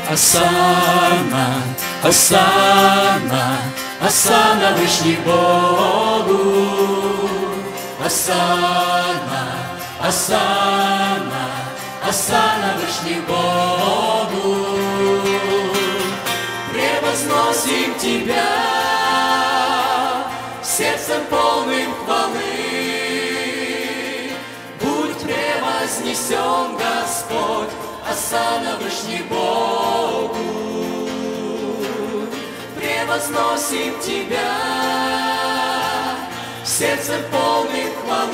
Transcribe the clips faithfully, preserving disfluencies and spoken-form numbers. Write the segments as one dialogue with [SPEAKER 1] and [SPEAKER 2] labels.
[SPEAKER 1] Осанна, осанна, осанна Вышний Богу. Осанна, осанна, осанна Вышний Богу. Превозносим Тебя сердцем полным хвалы. Будь превознесен, Господь, осанна Вышний Богу. Превозносим Тебя сердцем полным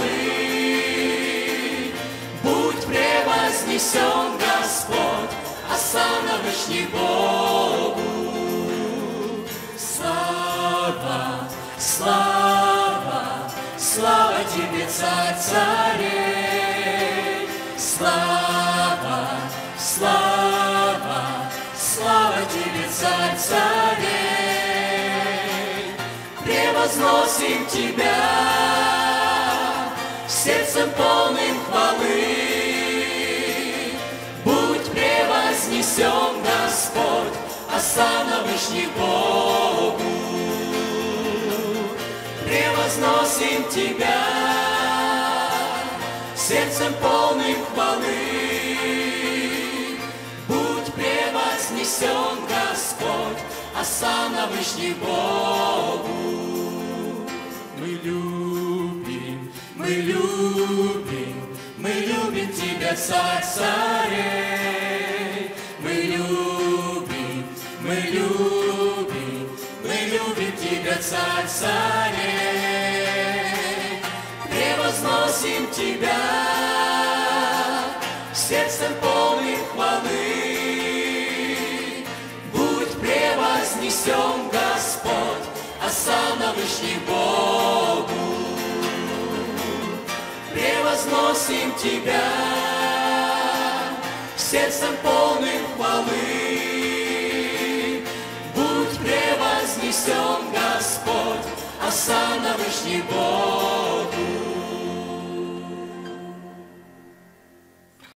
[SPEAKER 1] хвалы. Будь превознесен, Господь, осанна Вышний Богу. Слава, слава, слава Тебе, Царь царей. Слава, слава, слава Тебе, Царь царей. Превозносим Тебя сердцем полным хвалы. Будь превознесен, Господь, осанна Вышний Богу. Превозносим Тебя сердцем полным хвалы. Будь превознесен, Господь, осанна Вышний Богу. Мы любим, мы любим, мы любим Тебя, Царь царей. Мы любим, мы любим, мы любим Тебя, Царь царей. Превозносим Тебя сердцем полным хвалы. Будь превознесен, Господь, осанна Вышний Богу. Превозносим Тебя сердцем полным хвалы. Будь превознесен, Господь, осанна Вышний Богу.